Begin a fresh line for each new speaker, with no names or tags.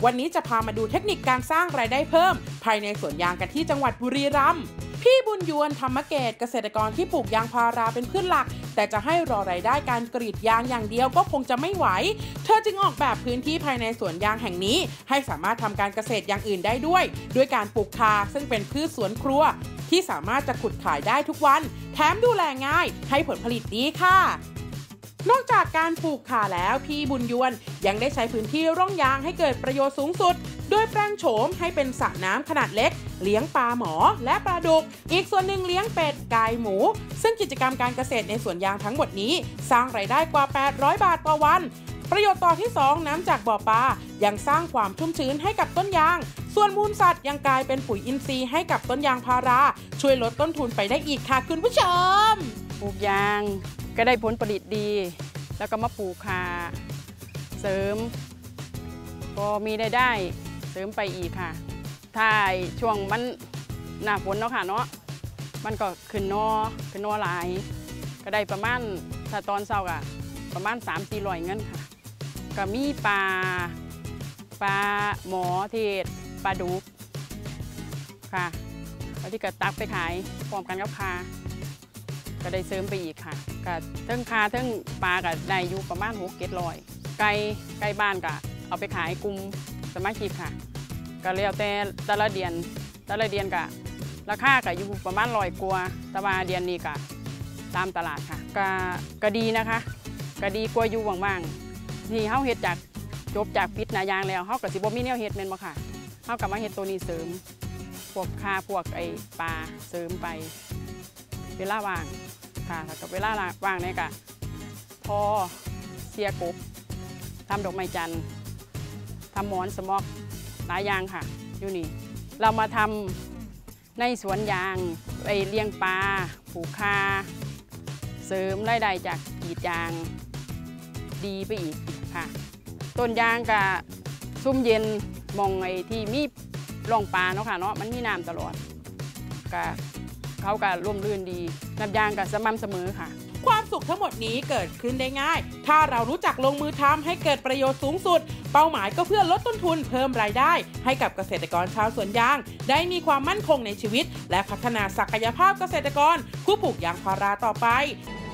วันนี้จะพามาดูเทคนิคการสร้างรายได้เพิ่มภายในสวนยางกันที่จังหวัดบุรีรัมย์พี่บุญยวนธรรมเกตเกษตรกรที่ปลูกยางพาราเป็นพืชหลักแต่จะให้รอรายได้การกรีดยางอย่างเดียวก็คงจะไม่ไหวเธอจึงออกแบบพื้นที่ภายในสวนยางแห่งนี้ให้สามารถทำการเกษตรอย่างอื่นได้ด้วยการปลูกคาซึ่งเป็นพืชสวนครัวที่สามารถจะขุดขายได้ทุกวันแถมดูแลง่ายให้ผลผลิตดีค่ะนอกจากการปลูกข่าแล้วพี่บุญยวนยังได้ใช้พื้นที่ร่องยางให้เกิดประโยชน์สูงสุดโดยแปลงโฉมให้เป็นสระน้ำขนาดเล็กเลี้ยงปลาหมอและปลาดุกอีกส่วนหนึ่งเลี้ยงเป็ดไก่หมูซึ่งกิจกรรมการเกษตรในสวนยางทั้งหมดนี้สร้างรายได้กว่า800 บาทต่อวันประโยชน์ต่อที่ 2น้ำจากบ่อปลายังสร้างความชุ่มชื้นให้กับต้นยางส่วนมูลสัตว์ยังกลายเป็นปุ๋ยอินทรีย์ให้กับต้นยางพาราช่วยลดต้นทุนไปได้อีกค่ะคุณผู้ชม
ปลูกยางก็ได้ผลผลิตดีแล้วก็มาปลูกคาเสริมพอมีได้เสริมไปอีกค่ะถ้าช่วงมันหน้าฝนเนาะค่ะเนาะมันก็ขึ้นนอหลายก็ได้ประมาณถ้าตอนเช้าก็ประมาณ3-400เงินค่ะก็มีปลาหมอเทศปลาดุกค่ะแล้วที่ก็ตักไปขายพร้อมกันกับคาก็ได้เสริมไปอีกค่ะก็ทั้งคาทั้งปลาก็ได้อยู่ประมาณ6-700ไก่บ้านก็เอาไปขายกลุ่มสมาชิกค่ะก็แล้วแต่แต่ละเดือนก็ราคาก็อยู่ประมาณ100 กว่าแต่ว่าเดือนนี้ก็ตามตลาดค่ะก็ดีนะคะก็ดีกว่าอยู่ว่างๆที่เฮาเฮ็ดจากจบจากปิดหน้ายางแล้วเฮาก็สิบ่มีแนวเฮ็ดแม่นบ่ค่ะเฮาก็มาเฮ็ดตัวนี้เสริมพวกคาพวกไอ้ปลาเสริมไปเวลาว่างค่ะแล้วก็เวลาว่างเนี่ยก็ทอเสียกบทำดอกไม้จันทร์ทำหมอนสมอกหลายอย่างค่ะอยู่นี่เรามาทำในสวนยางไปเลี้ยงปลาปลูกคาเสริมรายได้จากกรีดยางดีไปอีกค่ะต้นยางกับซุ่มเย็นมองไอ้ที่มีร่องปลาเนาะค่ะเนาะมันมีน้ำตลอดกับเขาก็ร่วมรื่นดีน้ำยางกับสม่ำเสมอค่ะ
ความสุขทั้งหมดนี้เกิดขึ้นได้ง่ายถ้าเรารู้จักลงมือทำให้เกิดประโยชน์สูงสุดเป้าหมายก็เพื่อลดต้นทุนเพิ่มรายได้ให้กับเกษตรกรชาวสวนยางได้มีความมั่นคงในชีวิตและพัฒนาศักยภาพเกษตรกรผู้ปลูกยางพาราต่อไป